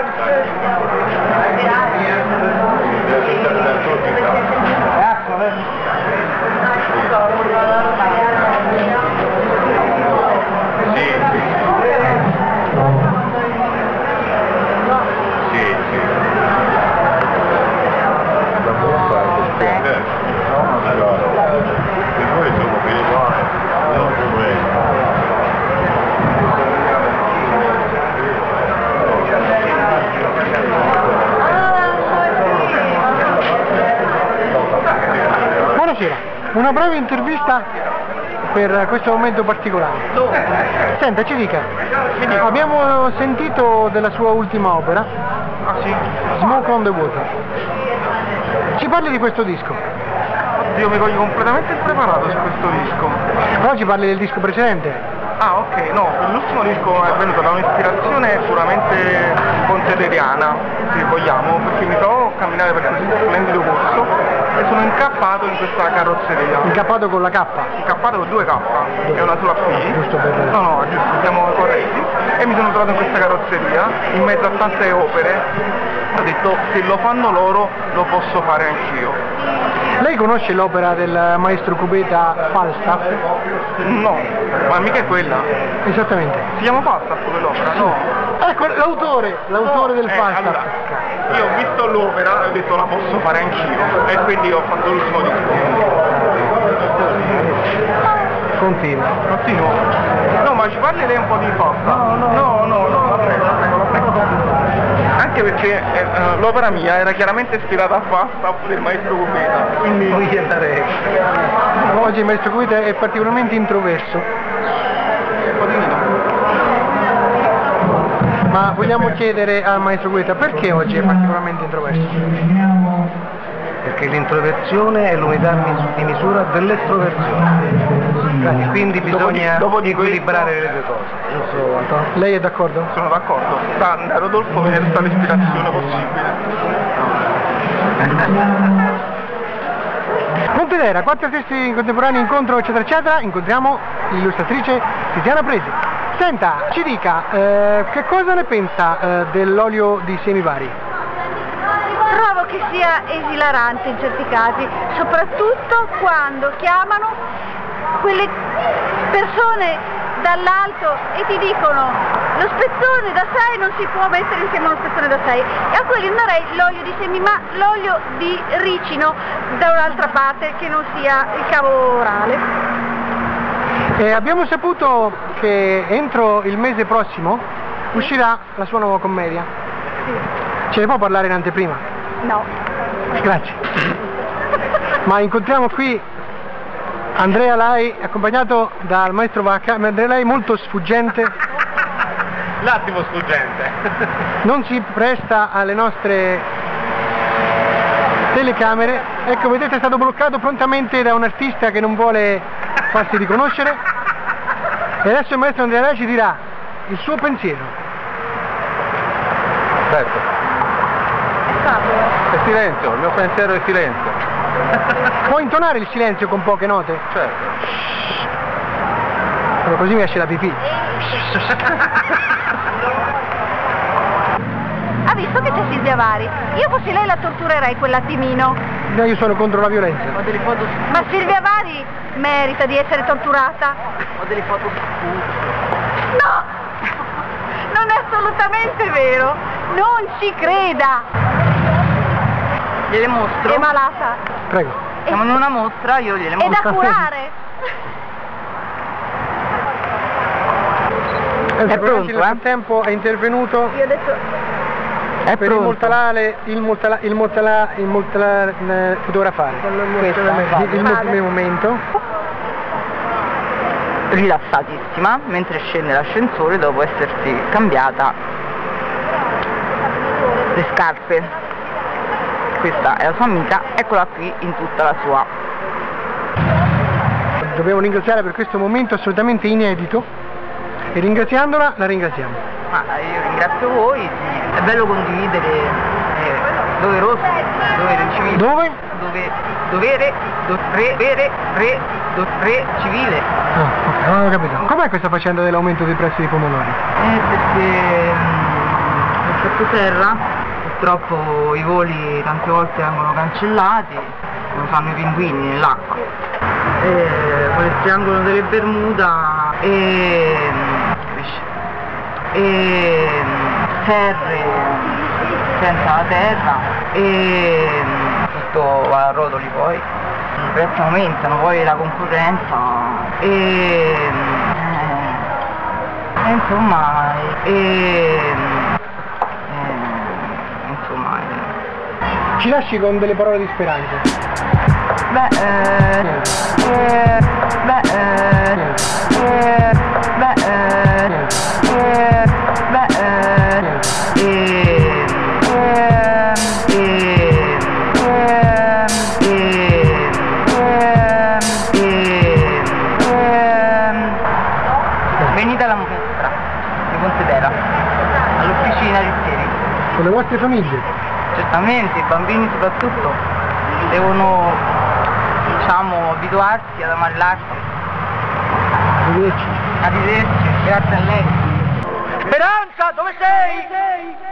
Buonasera, una breve intervista per questo momento particolare. Senta, ci dica, abbiamo sentito della sua ultima opera, Smoke on the Water. Ci parli di questo disco? Io mi voglio completamente impreparato su questo disco. Però ci parli del disco precedente? Ah, ok, no, l'ultimo disco è venuto da un'ispirazione puramente ponteteriana, se vogliamo, perché mi trovo a camminare per questo splendido posto e sono incappato in questa carrozzeria. Incappato con la K? Incappato con 2 K e una sola P. Giusto per... No, giusto, siamo corretti. E mi sono trovato in questa carrozzeria, in mezzo a tante opere. Ho detto, se lo fanno loro, lo posso fare anch'io. Lei conosce l'opera del maestro cubeta Falstaff? No, ma mica è quella. Esattamente. Si chiama Falstaff quell'opera? No. Ecco, l'autore del Falstaff. Allora, io ho visto l'opera e ho detto la posso fare anch'io. E quindi ho fatto l'ultimo disco. Continua. Continuo. No, ma ci parli lei un po' di Falstaff? No, la prego. Anche perché l'opera mia era chiaramente ispirata a Falstaff del maestro Cubeta, quindi non gli darei. Oggi il maestro Cubeta è particolarmente introverso. Un po' di meno. Ma vogliamo chiedere al maestro Cubeta perché oggi è particolarmente introverso? Perché l'introversione è l'unità di misura dell'estroversione, quindi bisogna equilibrare le due cose. Lei è d'accordo? Sono d'accordo, da Rodolfo mi è stata l'ispirazione possibile. Pontedera, 4 artisti contemporanei, incontro eccetera eccetera, incontriamo l'illustratrice Tiziana Presi. Senta, ci dica, che cosa ne pensa dell'olio di semi vari? Trovo che sia esilarante in certi casi, soprattutto quando chiamano quelle persone dall'alto e ti dicono lo spezzone da 6 non si può mettere insieme a uno spezzone da 6 e a quelli non darei l'olio di semi ma l'olio di ricino da un'altra parte che non sia il cavo orale. Abbiamo saputo che entro il mese prossimo uscirà la sua nuova commedia. Sì. Ce ne può parlare in anteprima? No. Grazie. Ma incontriamo qui Andrea Lai accompagnato dal maestro Vacca, Andrea Lai molto sfuggente. L'attimo sfuggente. Non si presta alle nostre telecamere. Ecco, vedete, è stato bloccato prontamente da un artista che non vuole farsi riconoscere. E adesso il maestro Andrea Lai ci dirà il suo pensiero. Certo. È silenzio, il mio pensiero è silenzio. Può intonare il silenzio con poche note? Certo. Però così mi esce la pipì. Ha visto che c'è Silvia Vari? Io fossi lei la torturerei quell'attimino. No, io sono contro la violenza. Ho delle foto Ma Silvia Vari merita di essere torturata? Ho delle foto No! Non è assolutamente vero! Non ci creda! gliele mostro. È malata. Prego. Siamo in una mostra, io gliele È mostro. da curare. È pronto, nel frattempo è intervenuto Io adesso... È per pronto. fotografare. Il momento. Rilassatissima mentre scende l'ascensore dopo essersi cambiata le scarpe. Questa è la sua amica, eccola qui in tutta la sua. Dobbiamo ringraziare per questo momento assolutamente inedito e ringraziandola la ringraziamo. Ma io ringrazio voi, è bello condividere, è doveroso, dovere civile. Dove? Dovere civile. Ok, non ho capito. Com'è questa faccenda dell'aumento dei prezzi dei pomodori? Perché sottoterra, purtroppo i voli tante volte vengono cancellati, come fanno i pinguini nell'acqua. Con il triangolo delle Bermuda e terre senza la terra e tutto va a rotoli poi, i prezzi aumentano, poi la concorrenza insomma ci lasci con delle parole di speranza. Venite alla mostra di Pontedera, all'officina Ristieri. Con le vostre famiglie? Certamente, i bambini soprattutto devono, diciamo, abituarsi ad amare l'arte. Arrivederci. Arrivederci, grazie a lei. Speranza, dove sei?